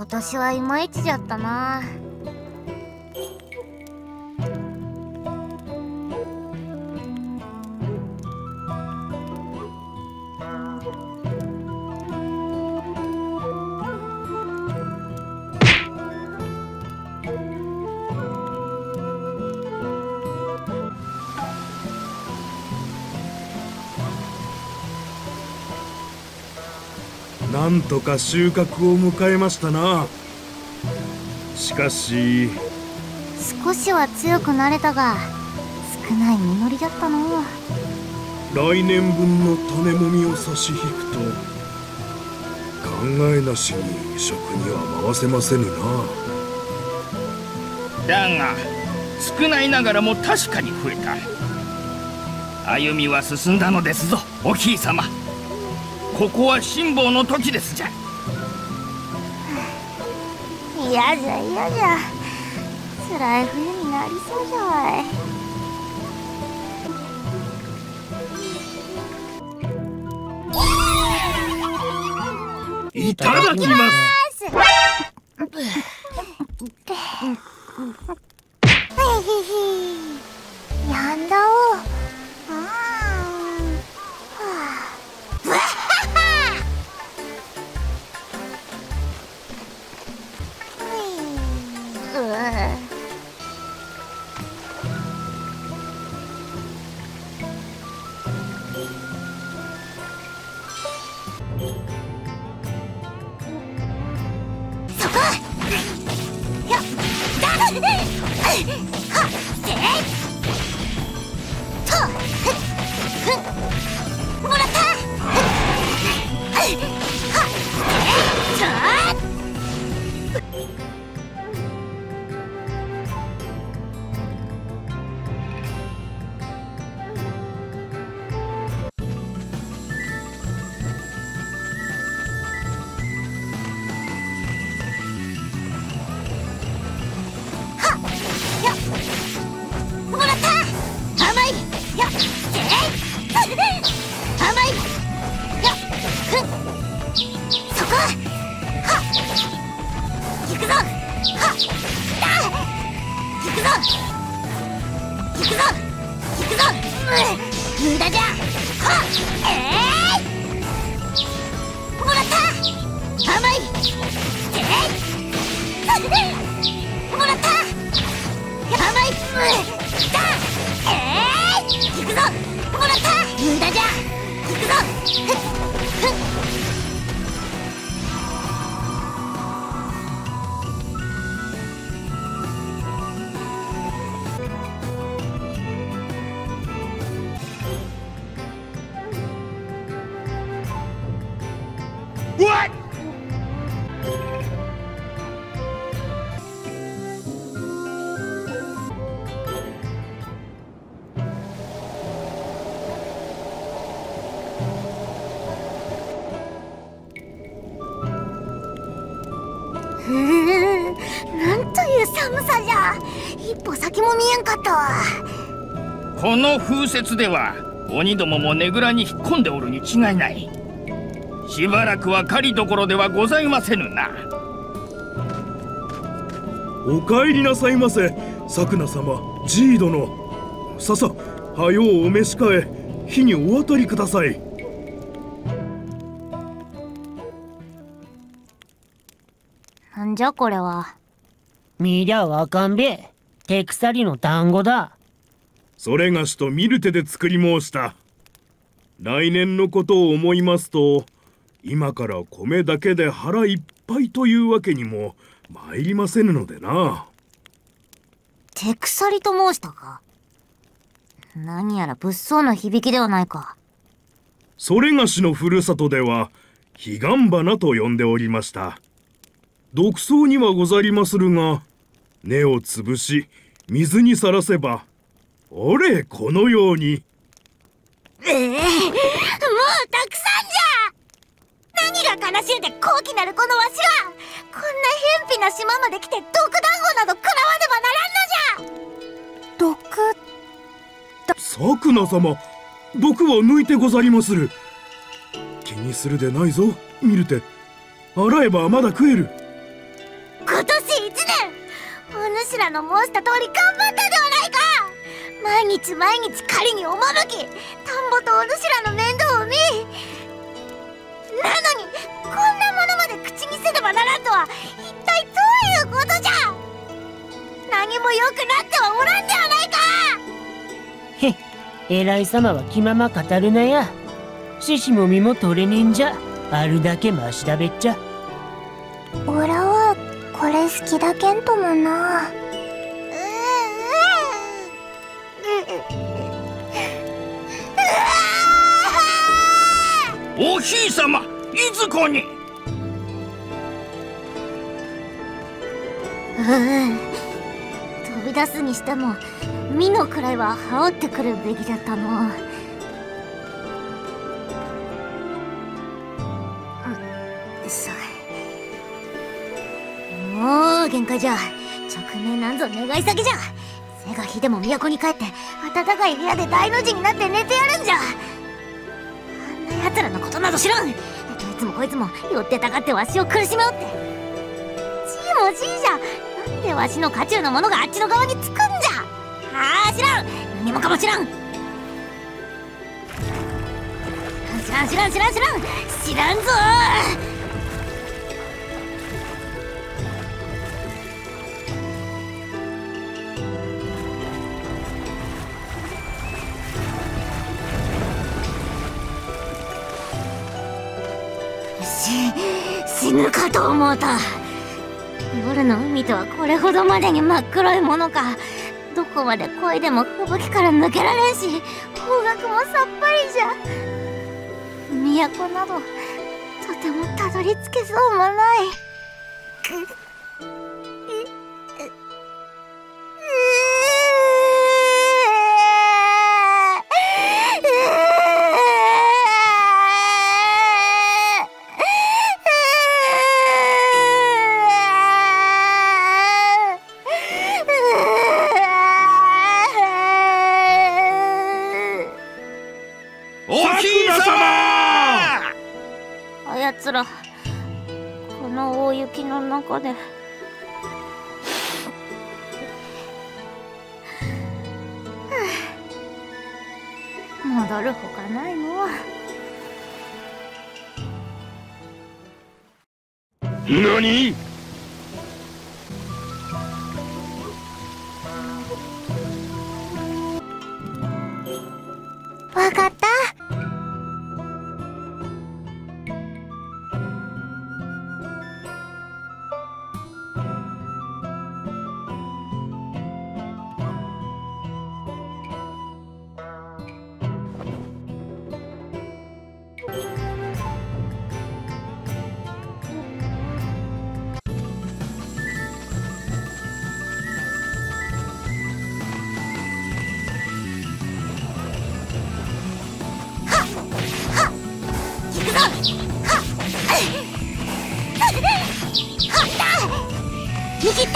今年はいまいちじゃったな。 なんとか収穫を迎えましたな。しかし少しは強くなれたが少ない実りだったの。 来年分の種もみを差し引くと考えなしに食には回せませぬな。 だが少ないながらも確かに増えた。歩みは進んだのですぞ、おひいさま。ここは辛抱の時ですじゃ。 嫌じゃ嫌じゃ。辛い冬になりそうじゃわい。いただきます。 やんだお。無駄じゃ。もらった。甘い。もらった。甘い。行くぞ。もらった。無駄じゃ。行くぞ。 What? なんという寒さじゃ。一歩先も見えんかったわ。 この風雪では鬼どももねぐらに引っ込んでおるに違いない。しばらくは狩りどころではございませぬな。 お帰りなさいませ、さくな様、ジー殿。ささ、はようお召し替え、火にお渡りください。 なんじゃこれは。 見りゃわかんべ。手鎖の団子だ。 それがしと見る手で作り申した。来年のことを思いますと、今から米だけで腹いっぱいというわけにも参りませぬのでな。 手鎖と申したか。何やら物騒な響きではないか。 それがしのふるさとでは彼岸花と呼んでおりました。毒草にはござりまするが、根を潰し水にさらせば、おれこのように。もうたくさんじゃ。何が悲しいで高貴なるこのわしは、こんな偏僻な島まで来て毒団子など食らわねばならんのじゃ。毒さくな様、毒は抜いてござりまする。気にするでないぞ、見るて。洗えばまだ食える。 主らの申した通り頑張ったではないか。毎日毎日狩りに赴き、田んぼとお主らの面倒を見、なのにこんなものまで口にせねばならんとは一体どういうことじゃ。何も良くなってはおらんではないか。 へっ、偉い様は気まま語るなや。獅子も実も取れねえんじゃ、あるだけマシだべっちゃ。 オラはこれ好きだけんともな。 おひいさま、いずこに。 飛び出すにしても身のくらいは羽織ってくるべきだったの。もう限界じゃ。直命なんぞ願い先じゃ。背が日でも都に帰って暖かい部屋で大の字になって寝てやるんじゃ。あんな奴らのことなど知らん。どいつもこいつも寄ってたかってわしを苦しめおって。じいもじいじゃ、なんでわしの家中の者があっちの側につくんじゃ。ああ、知らん。何もかも知らん。知らん知らんぞ。死ぬかと思うた。夜の海とはこれほどまでに真っ黒いものか。どこまで漕いでも吹雪から抜けられんし、方角もさっぱりじゃ。都などとてもたどり着けそうもない。奴らこの大雪の中で戻るほかないの。 何？ わかった。逃げた。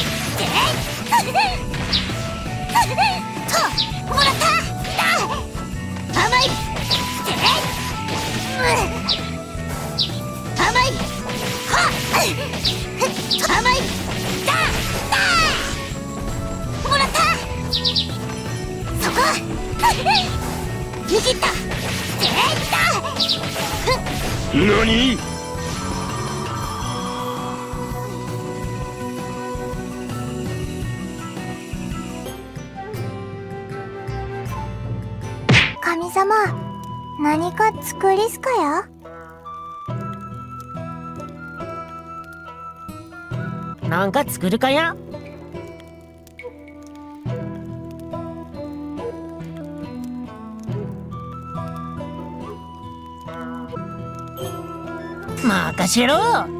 もらった。甘い。甘い。甘い。もらった。そこ。逃げた。 何？ 神様、何か作りすかや？ なんか作るかや？任せろ。